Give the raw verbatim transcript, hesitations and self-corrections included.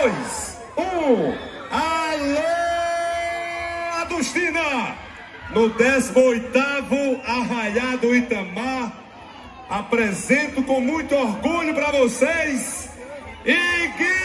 dois, um. Alô, Adustina! No décimo oitavo Arraiá do Itamar, apresento com muito orgulho para vocês Iguinho!